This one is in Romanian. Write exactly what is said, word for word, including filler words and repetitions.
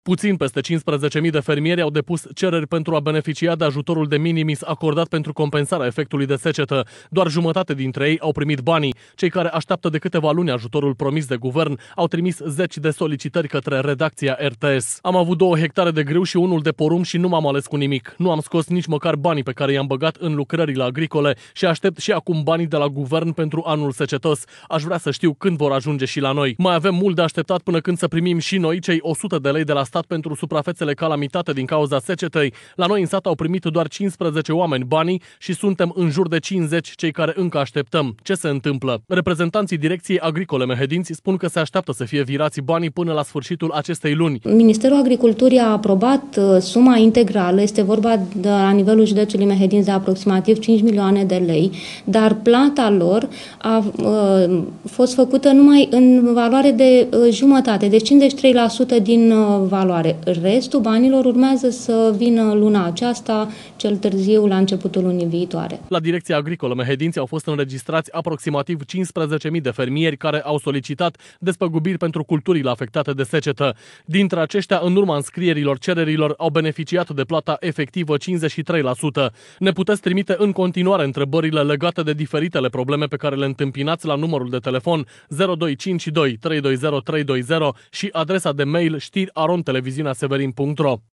Puțin peste cincisprezece mii de fermieri au depus cereri pentru a beneficia de ajutorul de minimis acordat pentru compensarea efectului de secetă. Doar jumătate dintre ei au primit banii. Cei care așteaptă de câteva luni ajutorul promis de guvern au trimis zeci de solicitări către redacția R T S. Am avut două hectare de grâu și unul de porumb și nu m-am ales cu nimic. Nu am scos nici măcar banii pe care i-am băgat în lucrările agricole și aștept și acum banii de la guvern pentru anul secetos. Aș vrea să știu când vor ajunge și la noi. Mai avem mult de așteptat până când să primim și noi cei o sută de lei de la stat pentru suprafețele calamitate din cauza secetei. La noi în sat au primit doar cincisprezece oameni banii și suntem în jur de cincizeci cei care încă așteptăm. Ce se întâmplă? Reprezentanții Direcției Agricole Mehedinți spun că se așteaptă să fie virați banii până la sfârșitul acestei luni. Ministerul Agriculturii a aprobat suma integrală, este vorba de, la nivelul județului Mehedinți de aproximativ cinci milioane de lei, dar plata lor a, a fost făcută numai în valoare de jumătate, deci cincizeci și trei la sută din valoare. Restul banilor urmează să vină luna aceasta, cel târziu la începutul lunii viitoare. La Direcția Agricolă Mehedinți au fost înregistrați aproximativ cincisprezece mii de fermieri care au solicitat despăgubiri pentru culturile afectate de secetă. Dintre aceștia, în urma înscrierilor cererilor, au beneficiat de plata efectivă cincizeci și trei la sută. Ne puteți trimite în continuare întrebările legate de diferitele probleme pe care le întâmpinați la numărul de telefon zero doi cinci doi trei doi zero trei doi zero și adresa de mail știri arond televiziunea severin punct ro.